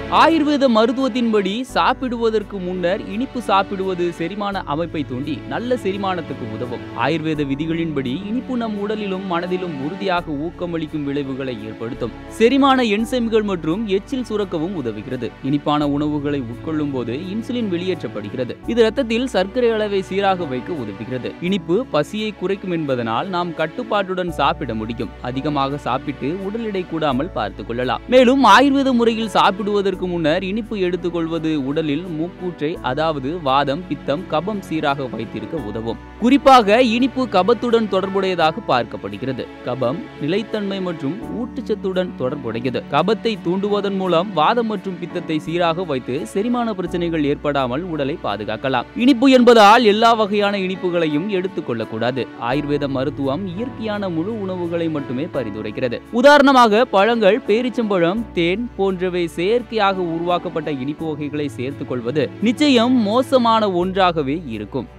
ஆயுர்வேத மருத்துவத்தின்படி சாப்பிடுவதற்கு முன்னர் இனிப்பு சாப்பிடுவது செரிமான அமைப்பை தூண்டி நல்ல செரிமானத்துக்கு உதவும். ஆயுர்வேத விதிகளின்படி இனிப்பு நம் உடலிலும் மனதிலும் உறுதியாக ஊக்கமளிக்கும் விளைவுகளை ஏற்படுத்தும். செரிமான என்சைம்கள் மற்றும் எச்சில் சுரக்கவும் உதவுகிறது. இனிப்பான உணவுகளை உட்கொள்ளும் போது இன்சுலின் வெளியேற்றப்படுகிறது. இது ரத்தத்தில் சர்க்கரை அளவை சீராக வைக்க உதவுகிறது. இனிப்பு பசியை குறைக்கும் என்பதனால் நாம் கட்டுப்பாட்டுடன் சாப்பிட முடியும். அதிகமாக சாப்பிட்டு உடல் எடை கூடாமல் பார்த்துக் கொள்ளலாம். மேலும் ஆயுர்வேத முறையில் சாப்பிடுவதற்கு முன்னர் இனிப்பு எடுத்துக்கொள்வது உடலில் மூக்கூற்றை, அதாவது வாதம், பித்தம், கபம் சீராக வைத்திருக்க உதவும். குறிப்பாக இனிப்பு கபத்துடன் தொடர்புடையதாக பார்க்கப்படுகிறது. கபம் நிலைத்தன்மை மற்றும் ஊட்டச்சத்துடன் தொடர்புடையது. கபத்தை தூண்டுவதன் மூலம் வாதம் மற்றும் பித்தத்தை சீராக வைத்து செரிமான பிரச்சனைகள் ஏற்படாமல் உடலை பாதுகாக்கலாம். இனிப்பு என்பதால் எல்லா வகையான இனிப்புகளையும் எடுத்துக் கொள்ளக்கூடாது. ஆயுர்வேத மருத்துவம் இயற்கையான முழு உணவுகளை மட்டுமே பரிந்துரைக்கிறது. உதாரணமாக பழங்கள், பேரிச்சம்பழம், தேன் போன்றவை செயற்கையாக உருவாக்கப்பட்ட இனிப்பு வகைகளை சேர்த்துக் கொள்வது நிச்சயம் மோசமான ஒன்றாகவே இருக்கும்.